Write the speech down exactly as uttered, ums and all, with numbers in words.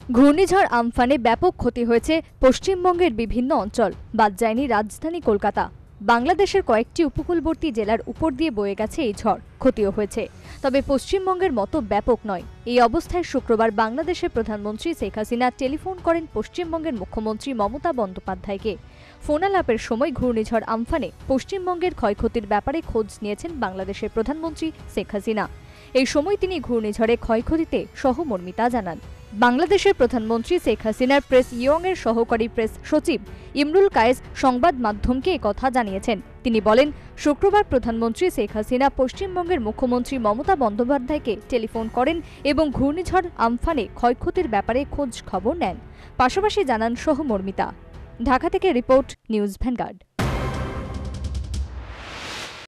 ঘূর্ণিঝড় আমফানে ব্যাপক ক্ষতি হয়েছে পশ্চিমবঙ্গের বিভিন্ন অঞ্চল, বাদ যায়নি রাজধানী কলকাতা। বাংলাদেশের কয়েকটি উপকূলবর্তী জেলার উপর দিয়ে বয়ে গেছে এই ঝড়, ক্ষতিও হয়েছে, তবে পশ্চিমবঙ্গের মতো ব্যাপক নয়। এই অবস্থায় শুক্রবার বাংলাদেশের প্রধানমন্ত্রী শেখ হাসিনা টেলিফোন করেন পশ্চিমবঙ্গের মুখ্যমন্ত্রী মমতা বন্দ্যোপাধ্যায়কে। ফোনালাপের সময় ঘূর্ণিঝড় আমফানে পশ্চিমবঙ্গের ক্ষয়ক্ষতির ব্যাপারে খোঁজ নিয়েছেন বাংলাদেশের প্রধানমন্ত্রী শেখ হাসিনা। এই সময় তিনি ঘূর্ণিঝড়ে ক্ষয়ক্ষতিতে সহমর্মিতা জানান। বাংলাদেশের প্রধানমন্ত্রী শেখ হাসিনার প্রেস ইয়ং এর সহকারী প্রেস সচিব ইমরুল কায়েস সংবাদ মাধ্যমকে একথা জানিয়েছেন। তিনি বলেন, শুক্রবার প্রধানমন্ত্রী শেখ হাসিনা পশ্চিমবঙ্গের মুখ্যমন্ত্রী মমতা বন্দ্যোপাধ্যায়কে টেলিফোন করেন এবং ঘূর্ণিঝড় আমফানে ক্ষয়ক্ষতির ব্যাপারে খোঁজ খবর নেন, পাশাপাশি জানান সহমর্মিতা। ঢাকা থেকে রিপোর্ট, নিউজ ভ্যানগার্ড।